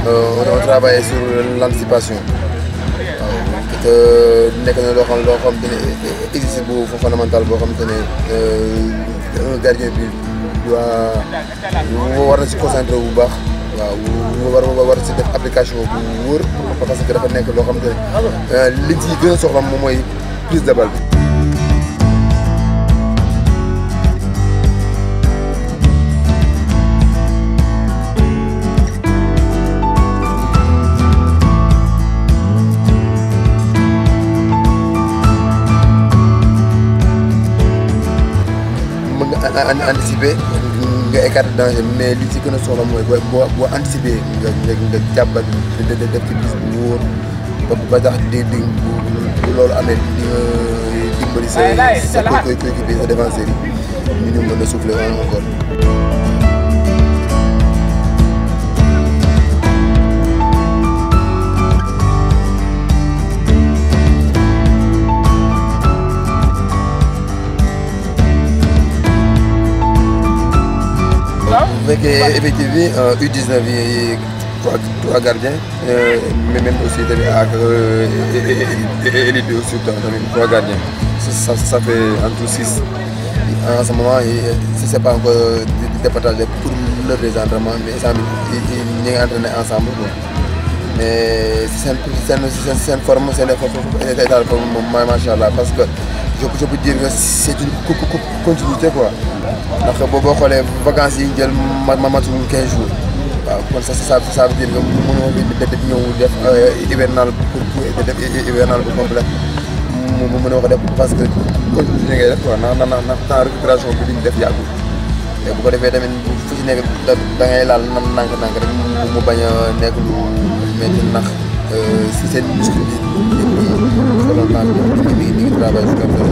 on travaille sur l'anticipation. nekk na loo xam te ne exercice bu fondamental boo xam te ne un gardien bi war na si concentré bu baax. waaw war si def application bu wóor parce que dafa nekk loo xam te ne liñ ci gën a soxla moom mooy prise de balle bi. Anticiper nga écarter danger mais li ci gën a soxla mooy boo anticiper nga jàppal def ci bis bu wóor ba tax di loolu amee di nga dimbali sa coéquipier sa défenseur yi ñu mën a souffler encore. Bu fekkee effectivement U19 yi trois gardiens mais même aussi tamit ak élite bi aussi tamit trois gardiens ça fait en tout 6 en ce moment c'est pas encore départagé pour leur entraînement mais ça ñu ngi entraîné ensemble quoi mais seen forme seen état de forme moom macha allah parce que je peux dire que c'est une continuité quoi. ndax boo xoolee vacances yi jël matul 15 jours waaw kon ça veut dire que mënoo ñëw def hivernal pour def hivernal bu complet mu mën a wax def parce que continué ngay def quoi ndax temps récupération bi li ñu def yàggul te bu ko defee tamit fu ci nekk da ngay laal nànk-nànk rek mu bañ a nekk lu métti ndax si seen muscle bi selon temps bi mi ngi travail si comme ça.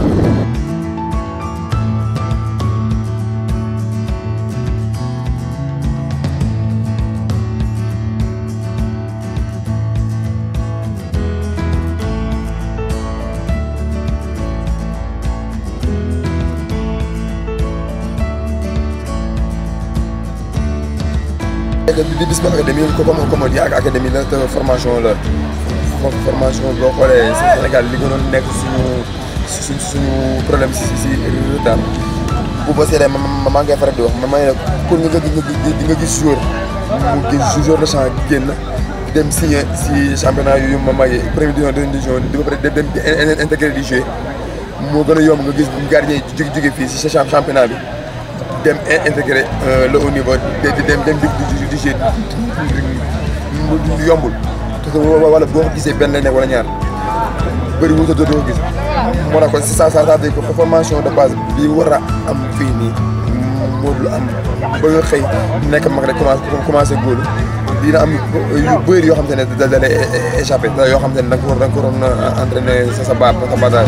Bisba académie comme on dit ak académie la te formation la formation boo xoolee Sénégal li gënoon nekk suñu problème si retard bu ba seetee maa ngi faral di wax ma ne pour nga gis joueur mu gis joueur de champ génn dem signer si championnat yu may première division deuxième division di ba pare dem intégré di jouer moo gën a yomb nga gis gardien yi jóge fii si championnat bi dem intégré le haut niveau dem di jouer yombul parce que wala boo ko gisee benn lay nekk wala ñaar bëri wu doo ko gis moo tax kon si ça dire que formation de base bi war a am fii nii moo dul am ba nga xëy nekk mag rek commencé góolu dina am yu bëri yoo xam te ne da lay échappé yoo xam te ne da nga ko waroon entraîner sa bagage.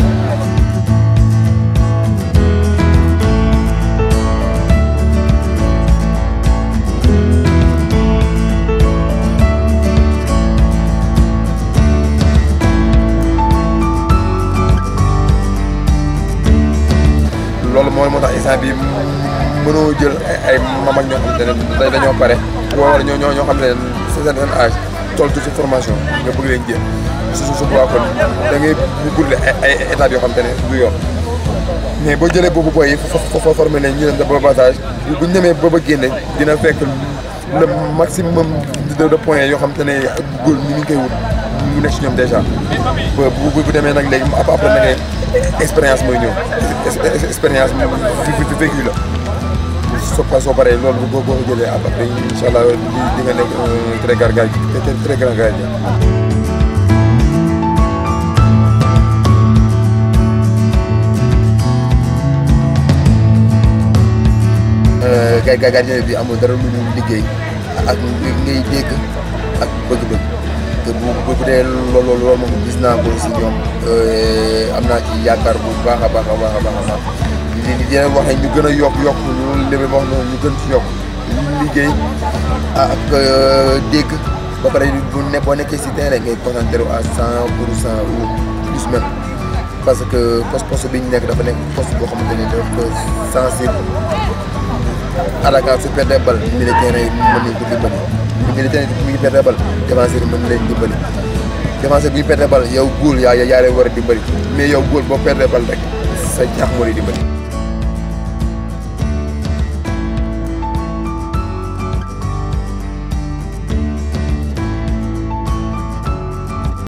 loolu moo tax instant bi mënoo jël ay mag ñoo xam te ne dañoo pare wala ñoo xam ne seen âge toll ci formation nga bëgg leen jël su boobaa kon da ngay brûler ay étapes yoo xam te ne du yoon mais boo jëlee boobu booy yi foo formé leen ñu dem de bas âge bu ñu demee ba génne dina fekk le maximum de points yoo xam te ne góor ñu ngi koy wut mu nekk si ñoom déjà bu demee nag léegi après na ngay expérience mooy ñëw expérience fi vécu la soo paree loolu boo ko jëlee après incha allah di nga nekk très grand gardien. Gardien bi amul dara lu ñu liggéey ak ngay dégg ak bëgg-bëgg te bu dee loolu moom gis naa ko si ñoom am naa ci yaakaar bu baax a baax li dina wax ne ñu gën a yokk loolu li ma wax noonu ñu gën ci yokk liggéey ak dégg ba pare boo nekkee si terrain ngay concentré à 100% ou plus même parce que poste bi ñu nekk dafa nekk poste boo xamante ni dafa sensible attaquant su perdee bal militaire yi mën nañu ko dimbali militaire bu ñu perdre bal défenseur yi mën leen dimbali défenseur bu ñu perdre bal yow góol yaa leen war a dimbali mais yow góol boo perdre bal rek sa jaax moo lay dimbali